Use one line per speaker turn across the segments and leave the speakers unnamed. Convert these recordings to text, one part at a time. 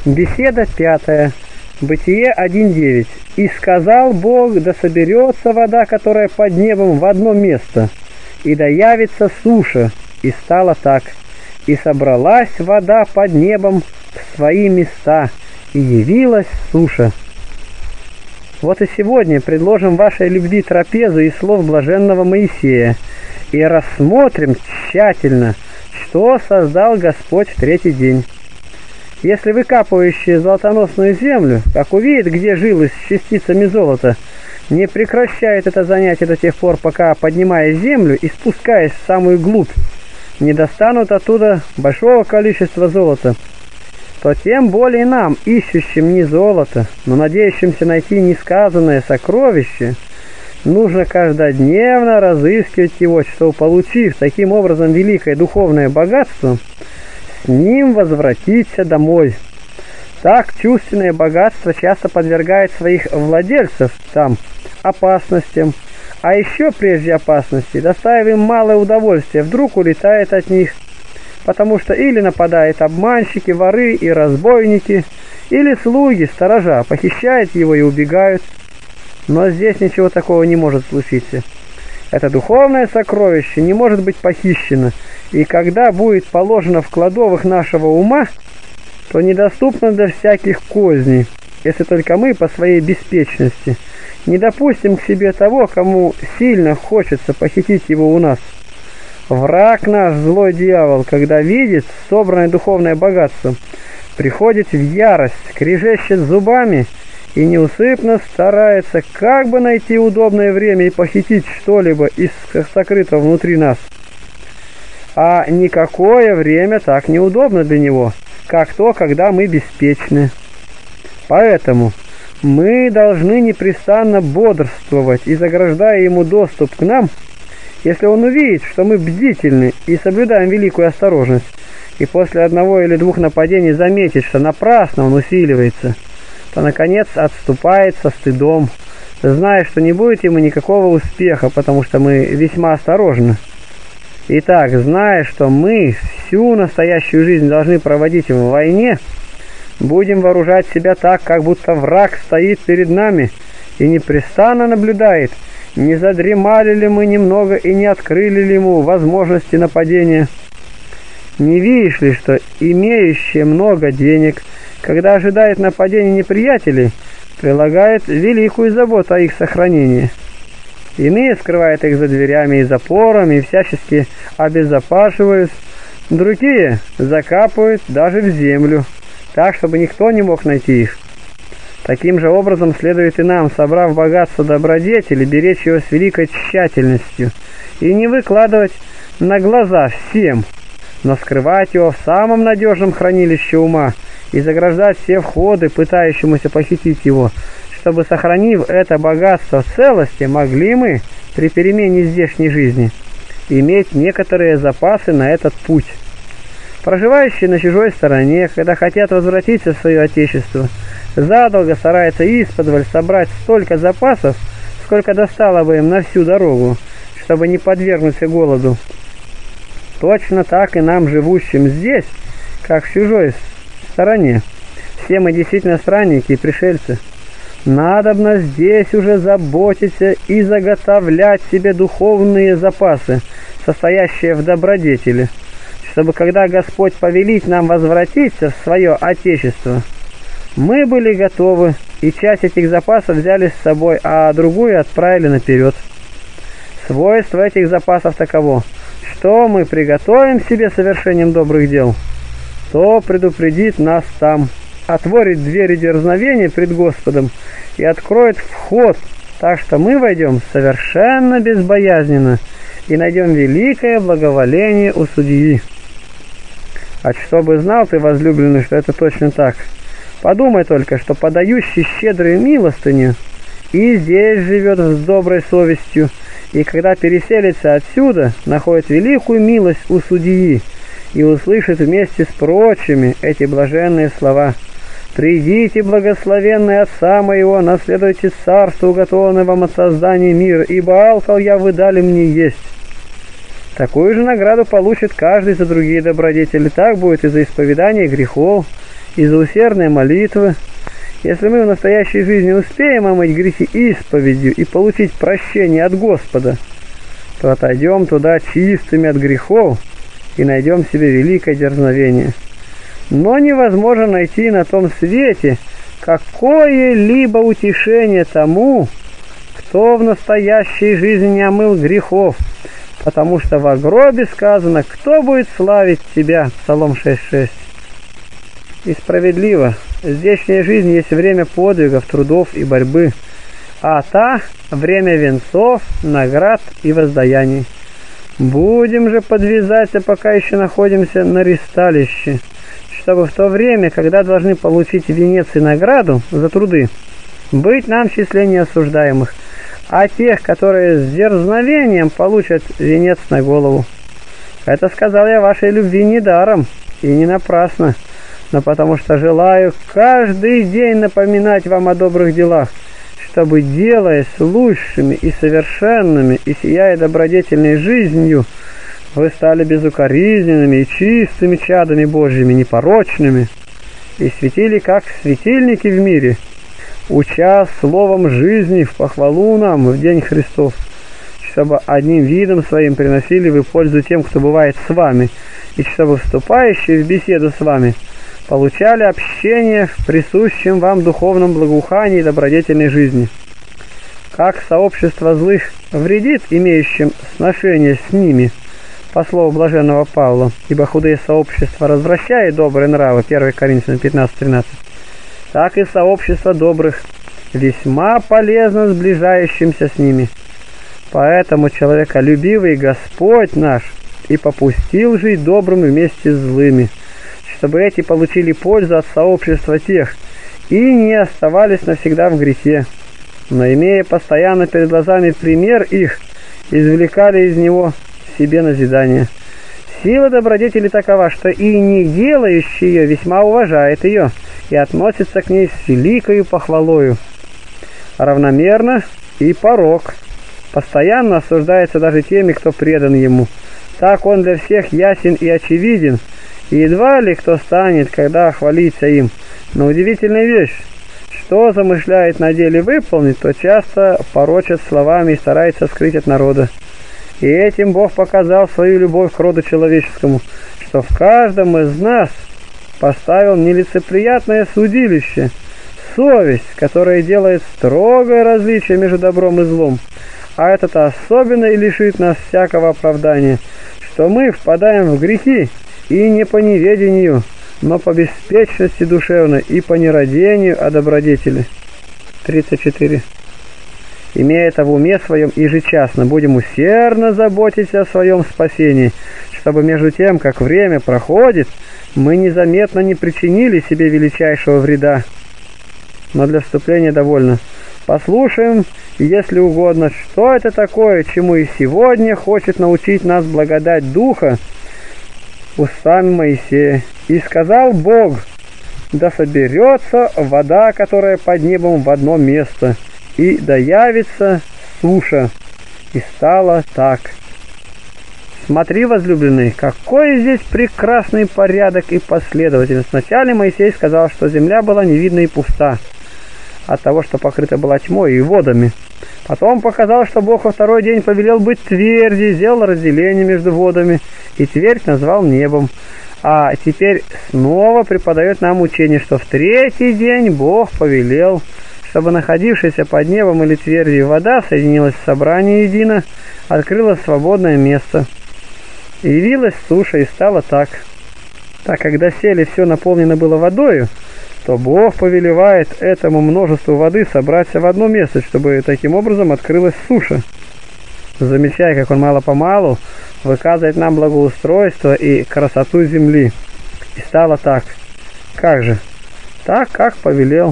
Беседа 5. Бытие 1.9. «И сказал Бог, да соберется вода, которая под небом, в одно место, и да явится суша, и стало так. И собралась вода под небом в свои места, и явилась суша». Вот и сегодня предложим вашей любви трапезу из слов блаженного Моисея и рассмотрим тщательно, что создал Господь в третий день. Если выкапывающий золотоносную землю, как увидит, где жилось с частицами золота, не прекращает это занятие до тех пор, пока, поднимая землю и спускаясь в самую глубь, не достанут оттуда большого количества золота, то тем более нам, ищущим не золото, но надеющимся найти несказанное сокровище, нужно каждодневно разыскивать его, чтобы, получив таким образом великое духовное богатство, с ним возвратиться домой. Так чувственное богатство часто подвергает своих владельцев там опасностям, а еще прежде опасности, доставив им малое удовольствие, вдруг улетает от них, потому что или нападают обманщики, воры и разбойники, или слуги, сторожа, похищают его и убегают. Но здесь ничего такого не может случиться. Это духовное сокровище не может быть похищено, и когда будет положено в кладовых нашего ума, то недоступно до всяких козней, если только мы по своей беспечности не допустим к себе того, кому сильно хочется похитить его у нас. Враг наш, злой дьявол, когда видит собранное духовное богатство, приходит в ярость, скрежещет зубами и неусыпно старается как бы найти удобное время и похитить что-либо из сокрытого внутри нас. А никакое время так неудобно для него, как то, когда мы беспечны. Поэтому мы должны непрестанно бодрствовать и, заграждая ему доступ к нам, если он увидит, что мы бдительны и соблюдаем великую осторожность, и после одного или двух нападений заметит, что напрасно он усиливается, то, наконец, отступает со стыдом, зная, что не будет ему никакого успеха, потому что мы весьма осторожны. Итак, зная, что мы всю настоящую жизнь должны проводить в войне, будем вооружать себя так, как будто враг стоит перед нами и непрестанно наблюдает, не задремали ли мы немного и не открыли ли ему возможности нападения. Не видишь ли, что имеющие много денег, когда ожидает нападения неприятелей, прилагает великую заботу о их сохранении? Иные скрывают их за дверями и запорами и всячески обезопасивают, другие закапывают даже в землю, так, чтобы никто не мог найти их. Таким же образом следует и нам, собрав богатство добродетели, беречь его с великой тщательностью и не выкладывать на глаза всем, но скрывать его в самом надежном хранилище ума и заграждать все входы, пытающемуся похитить его, чтобы, сохранив это богатство в целости, могли мы при перемене здешней жизни иметь некоторые запасы на этот путь. Проживающие на чужой стороне, когда хотят возвратиться в свое отечество, задолго стараются исподволь собрать столько запасов, сколько достало бы им на всю дорогу, чтобы не подвергнуться голоду. Точно так и нам, живущим здесь, как в чужой стороне, все мы действительно странники и пришельцы. Надобно здесь уже заботиться и заготовлять себе духовные запасы, состоящие в добродетели, чтобы, когда Господь повелит нам возвратиться в свое Отечество, мы были готовы, и часть этих запасов взяли с собой, а другую отправили наперед. Свойство этих запасов таково: что мы приготовим себе совершением добрых дел, то предупредит нас там, отворит двери дерзновения пред Господом и откроет вход, так что мы войдем совершенно безбоязненно и найдем великое благоволение у судьи. А чтобы знал ты, возлюбленный, что это точно так, подумай только, что подающий щедрую милостыню и здесь живет с доброй совестью, и когда переселится отсюда, находит великую милость у судьи и услышит вместе с прочими эти блаженные слова: «Придите, благословенные Отца моего, наследуйте царство, уготованное вам от создания мира, ибо алкал я, вы дали мне есть». Такую же награду получит каждый за другие добродетели. Так будет и за исповедание грехов, и за усердные молитвы. Если мы в настоящей жизни успеем омыть грехи исповедью и получить прощение от Господа, то отойдем туда чистыми от грехов и найдем в себе великое дерзновение. Но невозможно найти на том свете какое-либо утешение тому, кто в настоящей жизни не омыл грехов, потому что во гробе сказано: «Кто будет славить тебя?» Псалом 6:6. И справедливо, здешняя жизнь есть время подвигов, трудов и борьбы, а та – время венцов, наград и воздаяний. Будем же подвязаться, пока еще находимся на ристалище, чтобы в то время, когда должны получить венец и награду за труды, быть нам в числе неосуждаемых, а тех, которые с дерзновением получат венец на голову. Это сказал я вашей любви не даром и не напрасно, но потому что желаю каждый день напоминать вам о добрых делах, чтобы, делаясь лучшими и совершенными и сияя добродетельной жизнью, вы стали безукоризненными и чистыми чадами Божьими, непорочными, и светили, как светильники в мире, уча словом жизни в похвалу нам в день Христов, чтобы одним видом своим приносили вы пользу тем, кто бывает с вами, и чтобы вступающие в беседу с вами получали общение в присущем вам духовном благоухании и добродетельной жизни. Как сообщество злых вредит имеющим сношение с ними, по слову блаженного Павла, ибо худые сообщества развращают добрые нравы, 1 Коринфянам 15:13, так и сообщество добрых весьма полезно сближающимся с ними. Поэтому человеколюбивый Господь наш и попустил жить добрым вместе с злыми, чтобы эти получили пользу от сообщества тех и не оставались навсегда в грехе, но, имея постоянно перед глазами пример их, извлекали из него себе назидание. Сила добродетели такова, что и не делающий ее весьма уважает ее и относится к ней с великою похвалою. Равномерно и порок постоянно осуждается даже теми, кто предан ему. Так он для всех ясен и очевиден, и едва ли кто станет, когда хвалиться им. Но удивительная вещь, что замышляет на деле выполнить, то часто порочат словами и старается скрыть от народа. И этим Бог показал свою любовь к роду человеческому, что в каждом из нас поставил нелицеприятное судилище, совесть, которая делает строгое различие между добром и злом, а это-то особенно и лишит нас всякого оправдания, что мы впадаем в грехи, и не по неведению, но по беспечности душевной и по нерадению о добродетели. 34. Имея это в уме своем ежечасно, будем усердно заботиться о своем спасении, чтобы между тем, как время проходит, мы незаметно не причинили себе величайшего вреда. Но для вступления довольно. Послушаем, если угодно, что это такое, чему и сегодня хочет научить нас благодать Духа устами Моисея. «И сказал Бог: да соберется вода, которая под небом, в одно место, и да явится суша. И стало так». Смотри, возлюбленный, какой здесь прекрасный порядок и последовательность. Вначале Моисей сказал, что земля была невидна и пуста от того, что покрыта была тьмой и водами. Потом показал, что Бог во второй день повелел быть твердью, сделал разделение между водами, и твердь назвал небом. А теперь снова преподает нам учение, что в третий день Бог повелел, чтобы находившаяся под небом или твердью вода соединилась в собрание едино, открыла свободное место. И явилась суша, и стало так. Так, когда доселе все наполнено было водою, то Бог повелевает этому множеству воды собраться в одно место, чтобы таким образом открылась суша. Замечая, как он мало-помалу выказывает нам благоустройство и красоту земли. И стало так. Как же? Так, как повелел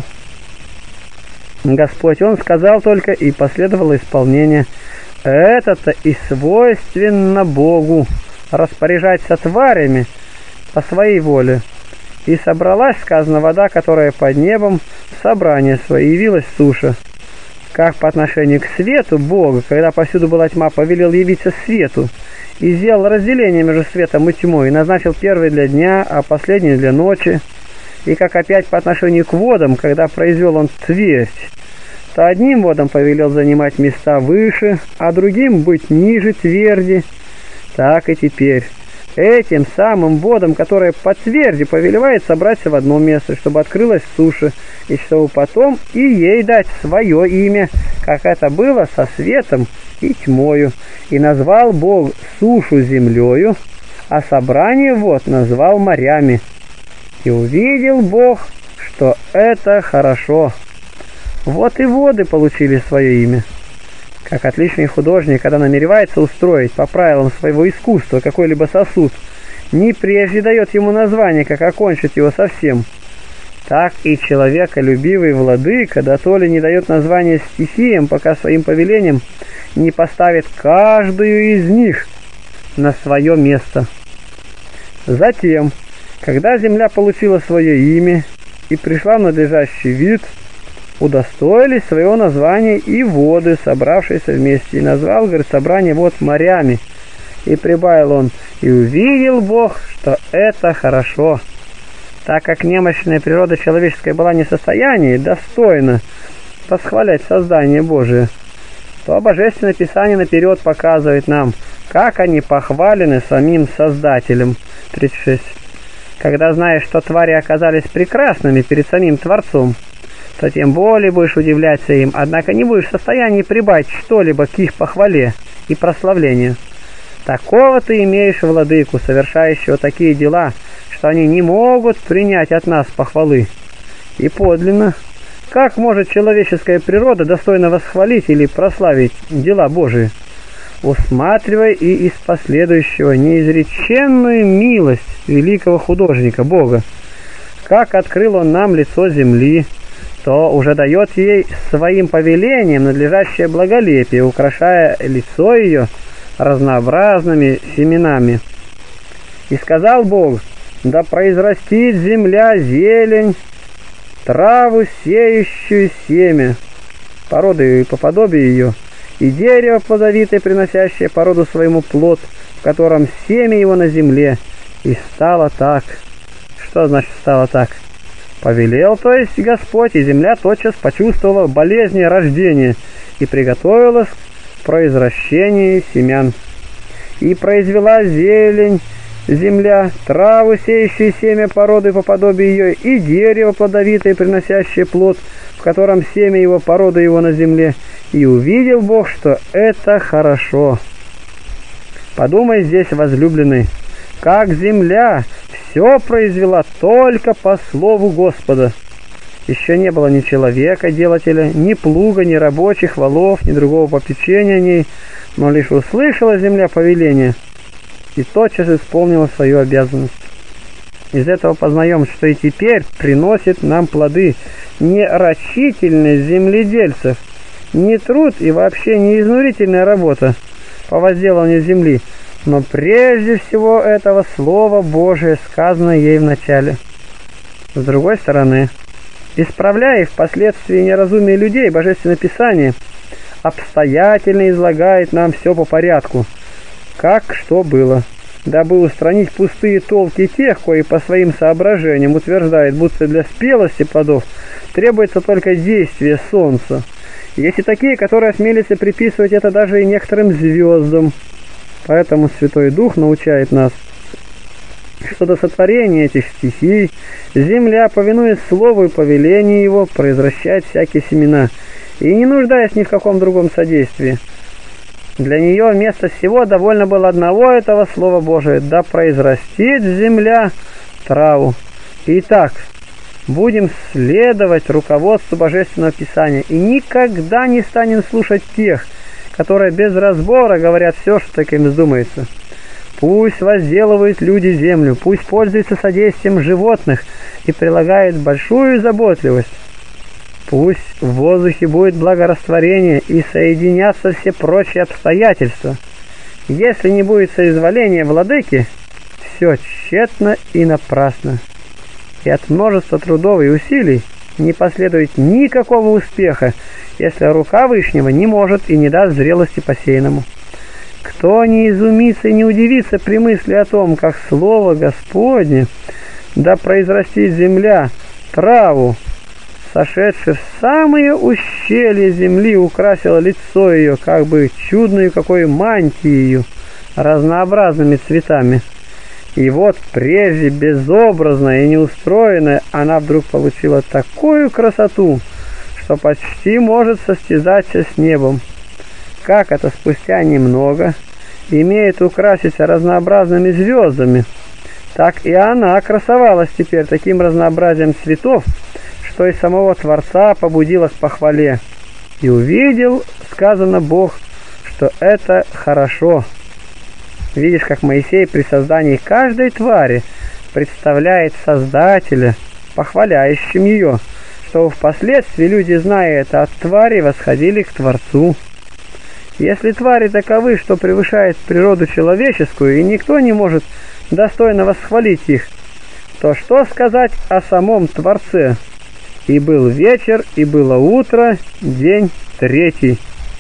Господь. Он сказал только, и последовало исполнение. Это-то и свойственно Богу распоряжаться тварями по своей воле. И собралась, сказано, вода, которая под небом, в собрание свое, явилась суша. Как по отношению к свету Бога, когда повсюду была тьма, повелел явиться свету, и сделал разделение между светом и тьмой, и назначил первый для дня, а последний для ночи. И как опять по отношению к водам, когда произвел он твердь, то одним водам повелел занимать места выше, а другим быть ниже тверди, так и теперь. Этим самым водам, которые по тверди, повелевает собраться в одно место, чтобы открылась суша, и чтобы потом и ей дать свое имя, как это было со светом и тьмою. И назвал Бог сушу землею, а собрание вод назвал морями. И увидел Бог, что это хорошо. Вот и воды получили свое имя. Как отличный художник, когда намеревается устроить по правилам своего искусства какой-либо сосуд, не прежде дает ему название, как окончить его совсем, так и человеколюбивый владыка дотоле не дает название стихиям, пока своим повелением не поставит каждую из них на свое место. Затем, когда земля получила свое имя и пришла в надлежащий вид, удостоились своего названия и воды, собравшиеся вместе, и назвал, говорит, собрание вод морями. И прибавил он: и увидел Бог, что это хорошо. Так как немощная природа человеческая была не в состоянии достойно восхвалять создание Божие, то Божественное Писание наперед показывает нам, как они похвалены самим Создателем. 36. Когда знаешь, что твари оказались прекрасными перед самим Творцом, то тем более будешь удивляться им, однако не будешь в состоянии прибавить что-либо к их похвале и прославлению. Такого ты имеешь владыку, совершающего такие дела, что они не могут принять от нас похвалы. И подлинно, как может человеческая природа достойно восхвалить или прославить дела Божии, усматривая и из последующего неизреченную милость великого художника Бога? Как открыл он нам лицо земли, то уже дает ей своим повелением надлежащее благолепие, украшая лицо ее разнообразными семенами. И сказал Бог: да произрастит земля зелень, траву, сеющую семя, породу и по подобию ее, и дерево плодовитое, приносящее породу своему плод, в котором семя его на земле. И стало так. Что значит стало так? Повелел, то есть Господь, и земля тотчас почувствовала болезни рождения и приготовилась к произращению семян. И произвела зелень земля, траву, сеющую семя породы по подобию ее, и дерево плодовитое, приносящее плод, в котором семя его, порода его на земле. И увидел Бог, что это хорошо. Подумай здесь, возлюбленный, как земля все произвела только по слову Господа. Еще не было ни человека, делателя, ни плуга, ни рабочих валов, ни другого попечения о ней, но лишь услышала земля повеление и тотчас исполнила свою обязанность. Из этого познаем, что и теперь приносит нам плоды не рачительность земледельцев, не труд и вообще не изнурительная работа по возделыванию земли, но прежде всего этого Слово Божие, сказанное ей в начале. С другой стороны, исправляя их впоследствии неразумие людей, Божественное Писание обстоятельно излагает нам все по порядку, как что было, дабы устранить пустые толки тех, кои по своим соображениям утверждают, будто для спелости плодов требуется только действие солнца. Есть и такие, которые осмелятся приписывать это даже и некоторым звездам. Поэтому Святой Дух научает нас, что до сотворения этих стихий земля, повинуясь слову и повелению его, произвращает всякие семена, и не нуждаясь ни в каком другом содействии. Для нее вместо всего довольно было одного этого Слова Божия: да произрастит земля траву. Итак, будем следовать руководству Божественного Писания и никогда не станем слушать тех, которые без разбора говорят все, что так им вздумается. Пусть возделывают люди землю, пусть пользуются содействием животных и прилагают большую заботливость. Пусть в воздухе будет благорастворение и соединятся все прочие обстоятельства. Если не будет соизволения владыки, все тщетно и напрасно. И от множества трудов и усилий не последует никакого успеха, если рука Вышнего не может и не даст зрелости посеянному. Кто не изумится и не удивится при мысли о том, как Слово Господне да произрастит земля траву, сошедшая в самые ущелья земли, украсила лицо ее, как бы чудную какой мантией, разнообразными цветами. И вот прежде безобразная и неустроенная, она вдруг получила такую красоту, что почти может состязаться с небом. Как это спустя немного имеет украситься разнообразными звездами, так и она красовалась теперь таким разнообразием цветов, что и самого Творца побудило к похвале. И увидел, сказано, Бог, что это хорошо. Видишь, как Моисей при создании каждой твари представляет Создателя, похваляющим ее, что впоследствии люди, зная это от твари, восходили к Творцу. Если твари таковы, что превышают природу человеческую, и никто не может достойно восхвалить их, то что сказать о самом Творце? И был вечер, и было утро, день третий.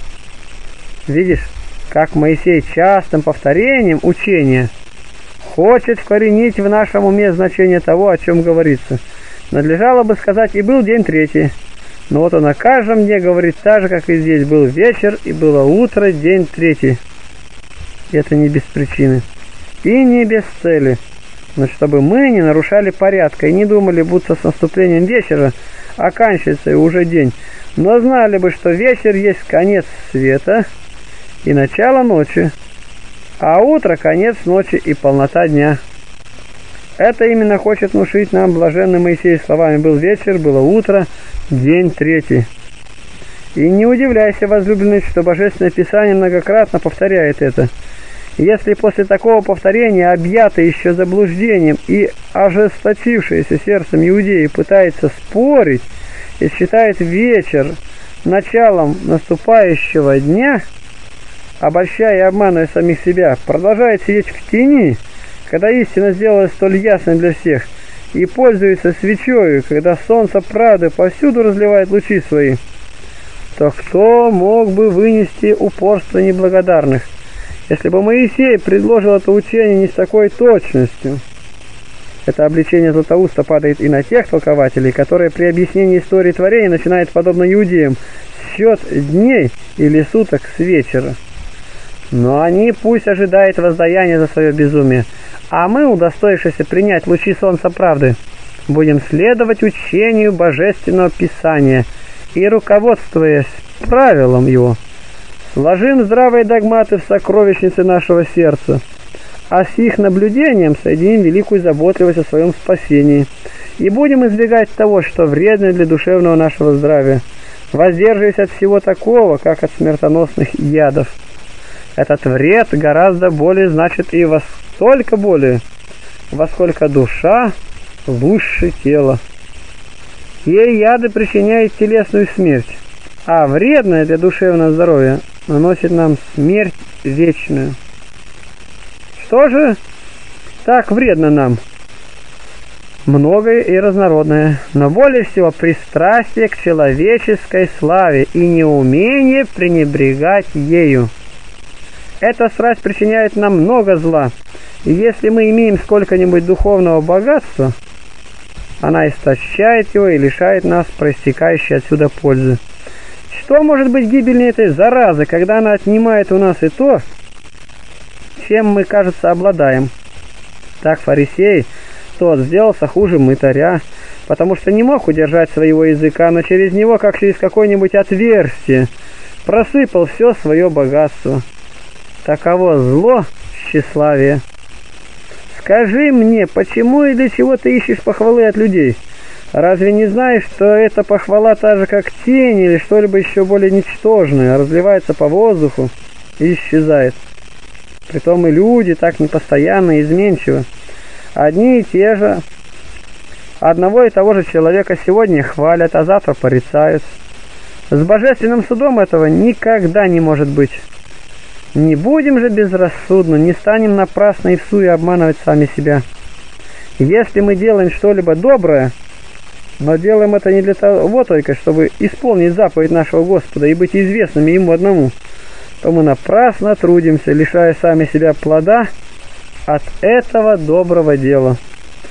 Видишь, как Моисей частым повторением учения хочет вкоренить в нашем уме значение того, о чем говорится. Надлежало бы сказать, и был день третий. Но вот он о каждом дне говорит так же, как и здесь. Был вечер, и было утро, день третий. Это не без причины. И не без цели. Но чтобы мы не нарушали порядка и не думали, будто с наступлением вечера оканчивается и уже день, но знали бы, что вечер есть конец света и начало ночи, а утро — конец ночи и полнота дня. Это именно хочет внушить нам блаженный Моисей словами «был вечер, было утро, день третий». И не удивляйся, возлюбленный, что Божественное Писание многократно повторяет это. Если после такого повторения объятый еще заблуждением и ожесточившееся сердцем иудеи пытается спорить и считает вечер началом наступающего дня, обольщая и обманывая самих себя, продолжает сидеть в тени, когда истина сделалась столь ясной для всех, и пользуется свечою, когда солнце правды повсюду разливает лучи свои, то кто мог бы вынести упорство неблагодарных, если бы Моисей предложил это учение не с такой точностью? Это обличение Златоуста падает и на тех толкователей, которые при объяснении истории творения начинают, подобно иудеям, счет дней или суток с вечера. Но они пусть ожидают воздаяния за свое безумие, а мы, удостоившиеся принять лучи солнца правды, будем следовать учению Божественного Писания и, руководствуясь правилам его, сложим здравые догматы в сокровищнице нашего сердца, а с их наблюдением соединим великую заботливость о своем спасении и будем избегать того, что вредно для душевного нашего здравия, воздерживаясь от всего такого, как от смертоносных ядов. Этот вред гораздо более значит и во столько более, во сколько душа лучше тела. Ей яды причиняют телесную смерть, а вредное для душевного здоровья наносит нам смерть вечную. Что же так вредно нам? Многое и разнородное, но более всего пристрастие к человеческой славе и неумение пренебрегать ею. Эта страсть причиняет нам много зла, и если мы имеем сколько-нибудь духовного богатства, она истощает его и лишает нас проистекающей отсюда пользы. Что может быть гибельнее этой заразы, когда она отнимает у нас и то, чем мы, кажется, обладаем? Так фарисей тот сделался хуже мытаря, потому что не мог удержать своего языка, но через него, как через какое-нибудь отверстие, просыпал все свое богатство. Таково зло тщеславия. Скажи мне, почему и для чего ты ищешь похвалы от людей? Разве не знаешь, что эта похвала та же, как тень или что-либо еще более ничтожное, разливается по воздуху и исчезает? Притом и люди так непостоянно и изменчивы. Одни и те же, одного и того же человека сегодня хвалят, а завтра порицают. С божественным судом этого никогда не может быть. Не будем же безрассудно, не станем напрасно и всуе обманывать сами себя. Если мы делаем что-либо доброе, но делаем это не для того только, чтобы исполнить заповедь нашего Господа и быть известными Ему одному, то мы напрасно трудимся, лишая сами себя плода от этого доброго дела.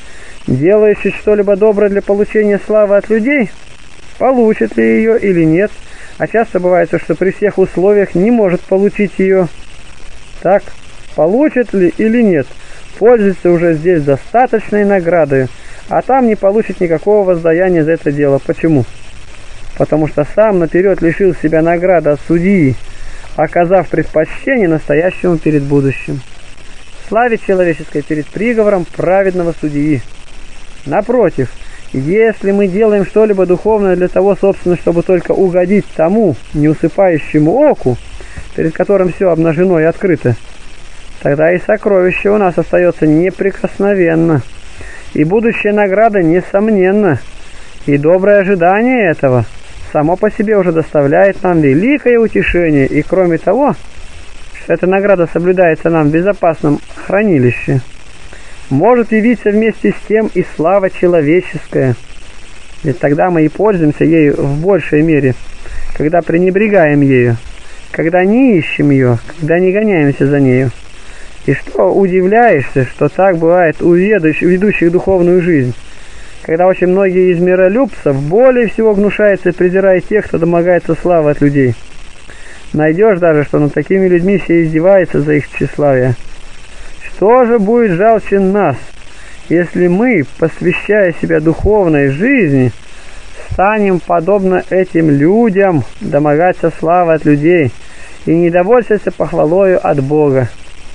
делающий что-либо доброе для получения славы от людей, получит ли ее или нет, а часто бывает, что при всех условиях не может получить ее. Так, получит ли или нет, пользуется уже здесь достаточной наградой, а там не получит никакого воздаяния за это дело. Почему? Потому что сам наперед лишил себя награды от судьи, оказав предпочтение настоящему перед будущим, славе человеческой перед приговором праведного судьи. Напротив, если мы делаем что-либо духовное для того, собственно, чтобы только угодить тому неусыпающему оку, перед которым все обнажено и открыто, тогда и сокровище у нас остается неприкосновенно, и будущая награда несомненна, и доброе ожидание этого само по себе уже доставляет нам великое утешение, и кроме того, что эта награда соблюдается нам в безопасном хранилище, может явиться вместе с тем и слава человеческая, ведь тогда мы и пользуемся ею в большей мере, когда пренебрегаем ею, когда не ищем ее, когда не гоняемся за нею. И что удивляешься, что так бывает у ведущих духовную жизнь, когда очень многие из миролюбцев более всего гнушаются и презирают тех, кто домогается славы от людей. Найдешь даже, что над такими людьми все издеваются за их тщеславие. Что же будет жалче нас, если мы, посвящая себя духовной жизни, станем, подобно этим людям, домогаться славы от людей и не довольствоваться похвалою от Бога?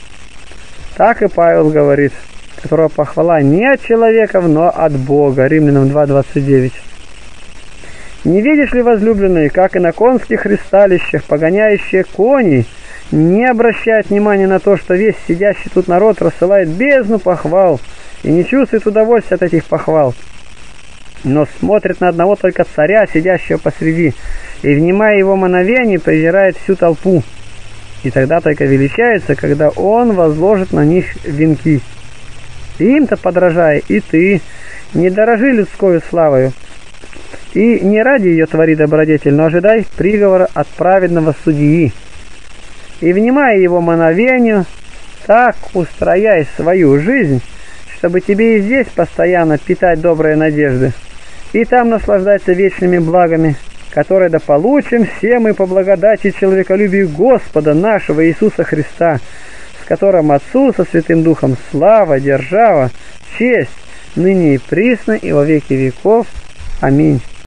Так и Павел говорит, которого похвала не от человеков, но от Бога. Римлянам 2:29. Не видишь ли, возлюбленные, как и на конских ристалищах погоняющие кони не обращают внимания на то, что весь сидящий тут народ рассылает бездну похвал и не чувствует удовольствия от этих похвал, но смотрит на одного только царя, сидящего посреди, и, внимая его мановению, презирает всю толпу, и тогда только величается, когда он возложит на них венки. Им-то подражай и ты, не дорожи людскою славою, и не ради ее твори добродетель, но ожидай приговора от праведного судьи. И, внимая его мановению, так устрояй свою жизнь, чтобы тебе и здесь постоянно питать добрые надежды, и там наслаждаться вечными благами, которые да получим все мы по благодати и человеколюбию Господа нашего Иисуса Христа, с которым Отцу со Святым Духом слава, держава, честь, ныне и присно, и во веки веков. Аминь.